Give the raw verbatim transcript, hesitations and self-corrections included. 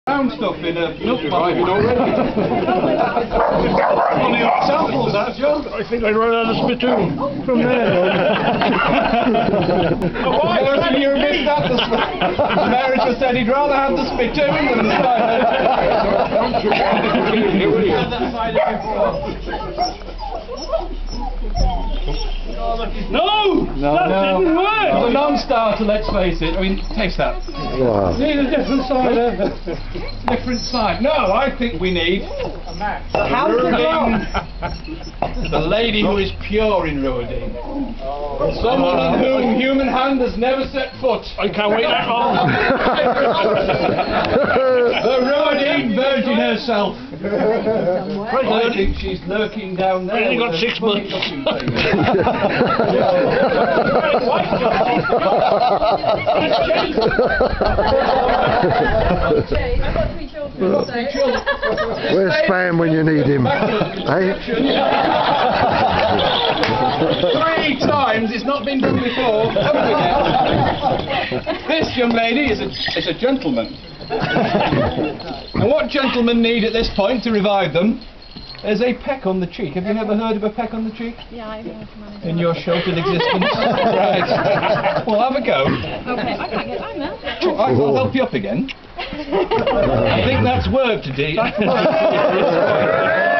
Found stuff in a milk bottle already. Only samples, that, John. I think I'd run out of spittoon from there. Why you missed that? The America said he'd rather have the spittoon than the side. No! No, that no. didn't work! It's a non-starter, let's face it. I mean, taste that. Wow. Need a different side. Different side. No, I think we need Ruidine. The lady who is pure in Ruidine. Someone on whom human hand has never set foot. I can't wait that long. The Ruidine Virgin herself. I think she's lurking down there. I only got with a six funny months. looking thing. I've got three children. Where's Spam when you need him? Hey? Three times, it's not been done before. This young lady is a, is a gentleman. And what gentlemen need at this point to revive them is a peck on the cheek. Have you never heard of a peck on the cheek? Yeah, I know. In your sheltered existence? Right. Well, have a go. Okay, I can't get down there. Well, I will help you up again. I think that's worked, Dee.